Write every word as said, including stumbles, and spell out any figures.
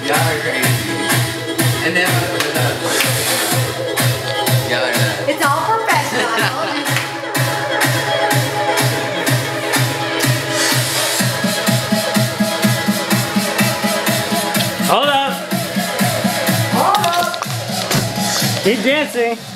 Y'all are crazy. And then with us. Y'all are nuts. It's all professional. I told you. Hold up. Hold up. Keep dancing.